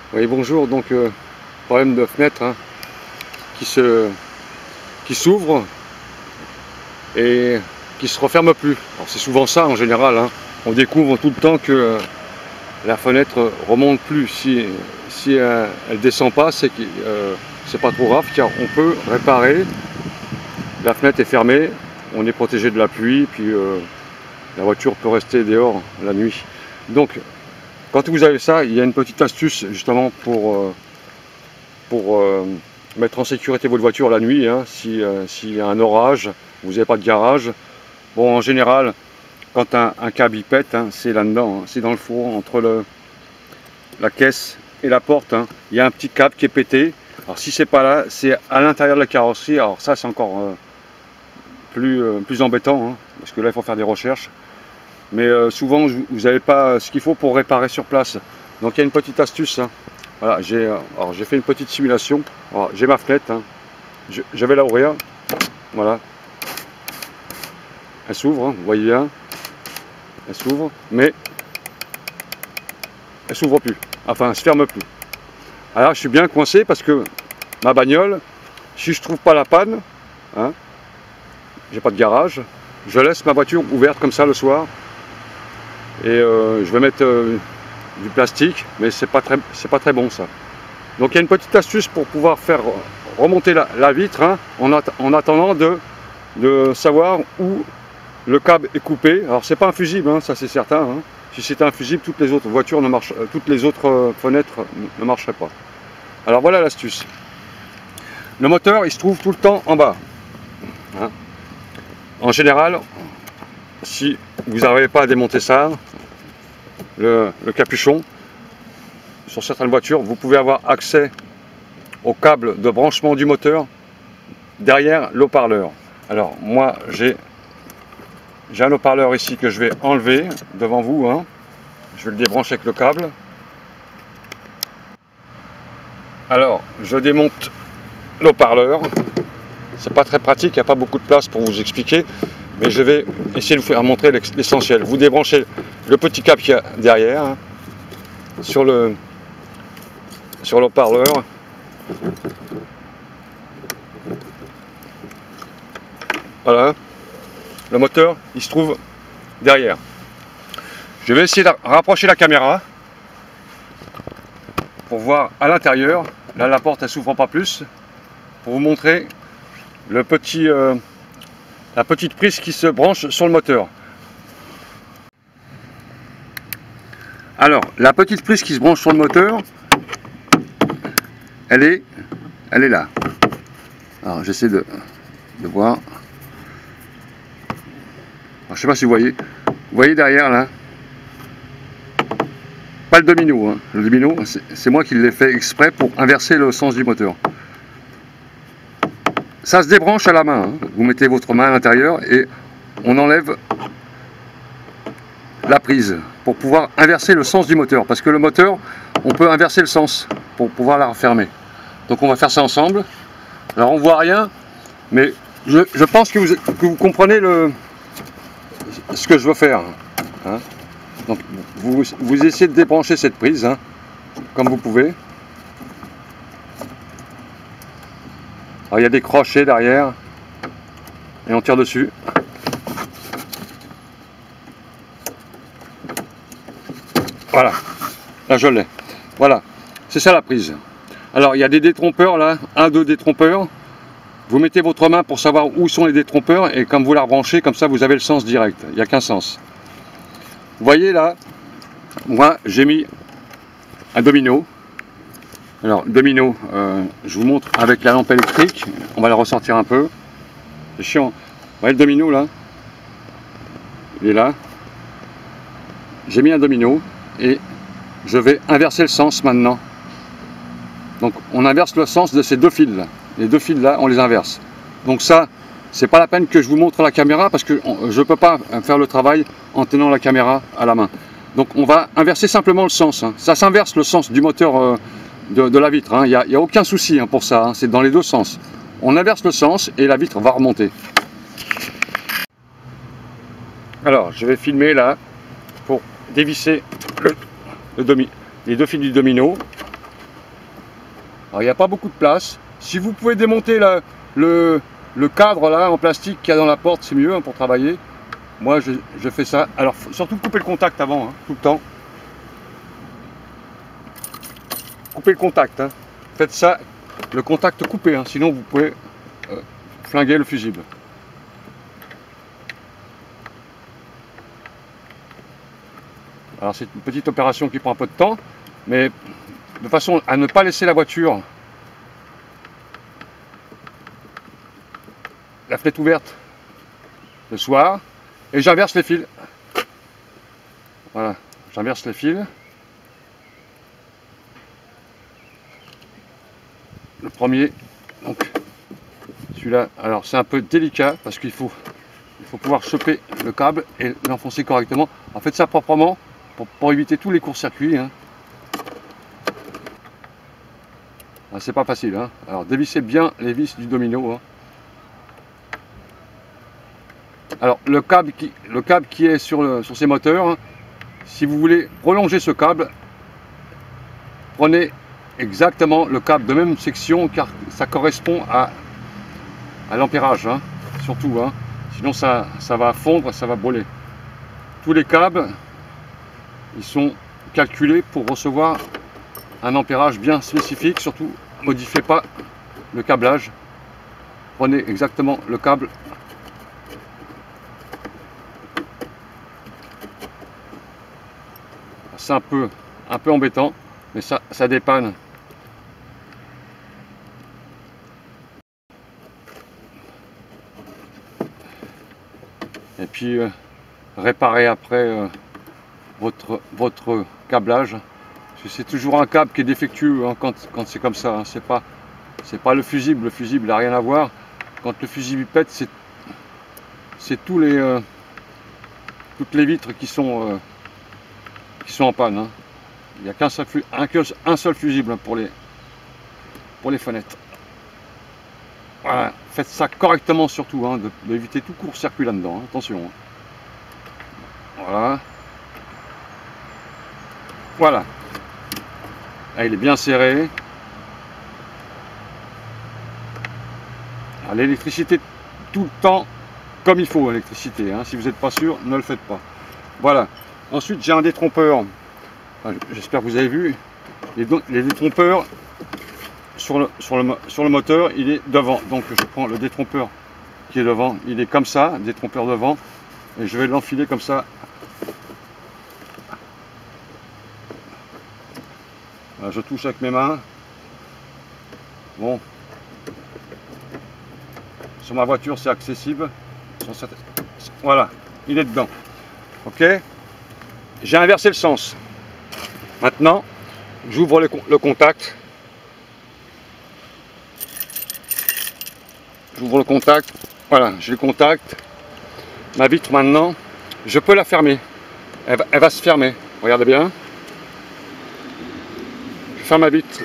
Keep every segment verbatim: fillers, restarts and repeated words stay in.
Oui, bonjour. Donc, euh, problème de fenêtre hein, qui se, qui s'ouvre et qui se referme plus. Alors, c'est souvent ça en général. Hein. On découvre tout le temps que euh, la fenêtre remonte plus. Si, si euh, elle descend pas, c'est que euh, c'est pas trop grave, car on peut réparer. La fenêtre est fermée, on est protégé de la pluie, puis euh, la voiture peut rester dehors la nuit. Donc, quand vous avez ça, il y a une petite astuce justement pour, euh, pour euh, mettre en sécurité votre voiture la nuit. Hein, si, euh, s'il y a un orage, vous n'avez pas de garage. Bon, en général, quand un, un câble il pète, hein, c'est là-dedans, hein, c'est dans le four, entre le, la caisse et la porte. Hein, il y a un petit câble qui est pété. Alors si c'est pas là, c'est à l'intérieur de la carrosserie. Alors ça, c'est encore euh, plus, euh, plus embêtant, hein, parce que là, il faut faire des recherches. Mais euh, souvent vous n'avez pas ce qu'il faut pour réparer sur place. Donc il y a une petite astuce. Hein. Voilà, j'ai euh, j'ai fait une petite simulation. J'ai ma fenêtre. Hein. Je, je vais la ouvrir. Voilà. Elle s'ouvre, hein, vous voyez bien. Elle s'ouvre, mais elle s'ouvre plus. Enfin, elle se ferme plus. Alors je suis bien coincé parce que ma bagnole, si je trouve pas la panne, hein, j'ai pas de garage, je laisse ma voiture ouverte comme ça le soir. Et euh, je vais mettre euh, du plastique, mais c'est pas très, c'est pas très bon ça. Donc il y a une petite astuce pour pouvoir faire remonter la, la vitre hein, en, at en attendant de, de savoir où le câble est coupé. Alors c'est pas un fusible, hein, ça c'est certain. Hein. Si c'était un fusible, toutes les autres voitures ne marchent, euh, toutes les autres euh, fenêtres ne marcheraient pas. Alors voilà l'astuce. Le moteur, il se trouve tout le temps en bas. Hein. En général, si vous n'arrivez pas à démonter ça, le, le capuchon, sur certaines voitures, vous pouvez avoir accès au câble de branchement du moteur derrière l'haut-parleur. Alors moi, j'ai j'ai un haut-parleur ici que je vais enlever devant vous. Hein. Je vais le débrancher avec le câble. Alors, je démonte l'haut-parleur. C'est pas très pratique, il n'y a pas beaucoup de place pour vous expliquer. Mais je vais essayer de vous faire montrer l'essentiel. Vous débranchez le petit câble qu'il y a derrière hein, sur le sur l'haut-parleur. Voilà. Le moteur, il se trouve derrière. Je vais essayer de rapprocher la caméra pour voir à l'intérieur. Là, la porte, elle s'ouvre pas plus. Pour vous montrer le petit... Euh, la petite prise qui se branche sur le moteur. Alors, la petite prise qui se branche sur le moteur, elle est, elle est là. Alors, j'essaie de, de voir. Alors, je sais pas si vous voyez. Vous voyez derrière là, pas le domino. Hein. Le domino, c'est moi qui l'ai fait exprès pour inverser le sens du moteur. Ça se débranche à la main, hein. Vous mettez votre main à l'intérieur et on enlève la prise pour pouvoir inverser le sens du moteur. Parce que le moteur, on peut inverser le sens pour pouvoir la refermer. Donc on va faire ça ensemble. Alors on voit rien, mais je, je pense que vous, que vous comprenez le, ce que je veux faire. Hein. Donc vous, vous essayez de débrancher cette prise, hein, comme vous pouvez. Alors, il y a des crochets derrière et on tire dessus. Voilà, là je l'ai. Voilà, c'est ça la prise. Alors il y a des détrompeurs là, un, deux détrompeurs. Vous mettez votre main pour savoir où sont les détrompeurs et quand vous la rebranchez, comme ça vous avez le sens direct. Il n'y a qu'un sens. Vous voyez là, moi j'ai mis un domino. Alors, domino, euh, je vous montre avec la lampe électrique, on va la ressortir un peu. C'est chiant. Vous voyez le domino là? Il est là. J'ai mis un domino et je vais inverser le sens maintenant. Donc, on inverse le sens de ces deux fils là. Les deux fils là, on les inverse. Donc ça, c'est pas la peine que je vous montre la caméra parce que je ne peux pas faire le travail en tenant la caméra à la main. Donc, on va inverser simplement le sens. Hein. Ça s'inverse le sens du moteur. Euh, De, de la vitre, il hein. n'y a, a aucun souci hein, pour ça, hein. C'est dans les deux sens. On inverse le sens et la vitre va remonter. Alors, je vais filmer là pour dévisser le, le domi, les deux fils du domino. Alors il n'y a pas beaucoup de place. Si vous pouvez démonter la, le, le cadre là en plastique qu'il y a dans la porte, c'est mieux hein, pour travailler. Moi je, je fais ça. Alors surtout couper le contact avant, hein, tout le temps. Coupez le contact. Hein. Faites ça, le contact coupé, hein, sinon vous pouvez euh, flinguer le fusible. Alors c'est une petite opération qui prend un peu de temps, mais de façon à ne pas laisser la voiture, la fenêtre ouverte le soir, et j'inverse les fils. Voilà, j'inverse les fils. Le premier, donc celui-là, alors c'est un peu délicat parce qu'il faut, il faut pouvoir choper le câble et l'enfoncer correctement. En fait ça proprement pour, pour éviter tous les courts-circuits. Hein. Ah, c'est pas facile. Hein. Alors dévissez bien les vis du domino. Hein. Alors le câble qui, le câble qui est sur, le, sur ces moteurs, hein, si vous voulez prolonger ce câble, prenez exactement le câble de même section car ça correspond à, à l'ampérage, hein, surtout, hein, sinon ça, ça va fondre, ça va brûler. Tous les câbles, ils sont calculés pour recevoir un ampérage bien spécifique, surtout modifiez pas le câblage, prenez exactement le câble. C'est un peu, un peu embêtant, mais ça, ça dépanne. Et puis euh, réparer après euh, votre, votre câblage. Parce que c'est toujours un câble qui est défectueux hein, quand, quand c'est comme ça. Hein. C'est pas, c'est pas le fusible. Le fusible n'a rien à voir. Quand le fusible pète, c'est c'est tous les euh, toutes les vitres qui sont euh, qui sont en panne. Hein. Il n'y a qu'un seul, un, un seul fusible pour les pour les fenêtres. Voilà, faites ça correctement surtout, hein, d'éviter tout court-circuit là-dedans, hein, attention. Hein. Voilà. Voilà. Là, il est bien serré. L'électricité tout le temps comme il faut, l'électricité. Hein. Si vous n'êtes pas sûr, ne le faites pas. Voilà. Ensuite, j'ai un détrompeur. Enfin, j'espère que vous avez vu. Les, les détrompeurs sur le, sur, le, sur le moteur, il est devant. Donc je prends le détrompeur qui est devant. Il est comme ça, détrompeur devant. Et je vais l'enfiler comme ça. Voilà, je touche avec mes mains. Bon. Sur ma voiture, c'est accessible. Voilà, il est dedans. Ok. J'ai inversé le sens. Maintenant, j'ouvre le, le contact. J'ouvre le contact. Voilà, j'ai le contact. Ma vitre maintenant, je peux la fermer. Elle va, elle va se fermer. Regardez bien. Je ferme ma vitre.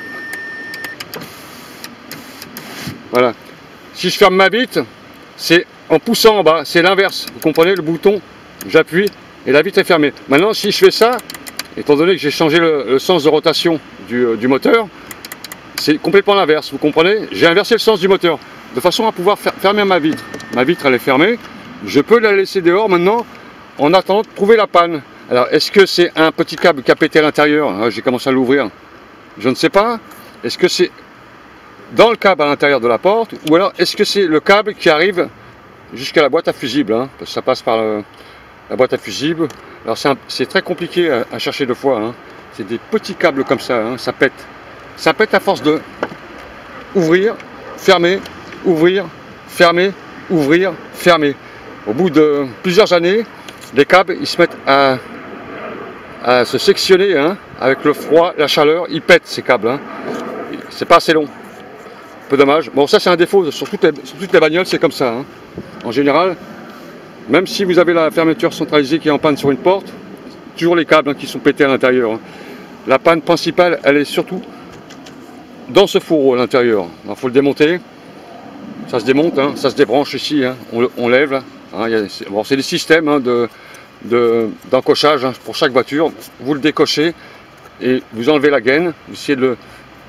Voilà. Si je ferme ma vitre, c'est en poussant en bas. C'est l'inverse. Vous comprenez, le bouton, j'appuie et la vitre est fermée. Maintenant, si je fais ça, étant donné que j'ai changé le, le sens de rotation du, euh, du moteur, c'est complètement l'inverse. Vous comprenez? J'ai inversé le sens du moteur de façon à pouvoir fer fermer ma vitre. Ma vitre, elle est fermée. Je peux la laisser dehors maintenant en attendant de trouver la panne. Alors, est-ce que c'est un petit câble qui a pété à l'intérieur? J'ai commencé à l'ouvrir. Je ne sais pas. Est-ce que c'est dans le câble à l'intérieur de la porte? Ou alors, est-ce que c'est le câble qui arrive jusqu'à la boîte à fusible, hein, parce que ça passe par le, la boîte à fusible. Alors, c'est très compliqué à, à chercher deux fois. Hein. C'est des petits câbles comme ça. Hein, ça pète. Ça pète à force de ouvrir, fermer, ouvrir, fermer, ouvrir, fermer. Au bout de plusieurs années, les câbles ils se mettent à, à se sectionner hein, avec le froid, la chaleur, ils pètent ces câbles. Hein. C'est pas assez long. Un peu dommage. Bon, ça c'est un défaut sur toutes les, sur toutes les bagnoles, c'est comme ça. Hein. En général, même si vous avez la fermeture centralisée qui est en panne sur une porte, toujours les câbles hein, qui sont pétés à l'intérieur. Hein. La panne principale, elle est surtout dans ce fourreau à l'intérieur. Il faut le démonter. Ça se démonte, hein, ça se débranche ici, hein, on, on lève. Là, hein, c'est bon, des systèmes hein, de, de, d'encochage hein, pour chaque voiture. Vous le décochez et vous enlevez la gaine. Vous essayez de le,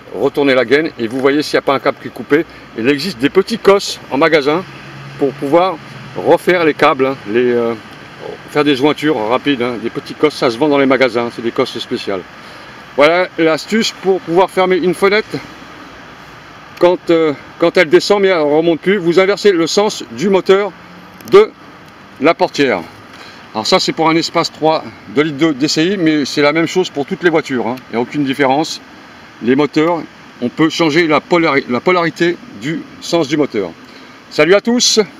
retournez la gaine et vous voyez s'il n'y a pas un câble qui est coupé. Il existe des petits cosses en magasin pour pouvoir refaire les câbles, hein, les, euh, faire des jointures rapides, hein, des petits cosses, ça se vend dans les magasins, c'est des cosses spéciales. Voilà l'astuce pour pouvoir fermer une fenêtre quand, euh, quand elle descend mais elle ne remonte plus. Vous inversez le sens du moteur de la portière. Alors ça c'est pour un espace trois deux litres D C I, mais c'est la même chose pour toutes les voitures, hein. Il n'y a aucune différence. Les moteurs, on peut changer la, polari la polarité du sens du moteur. Salut à tous!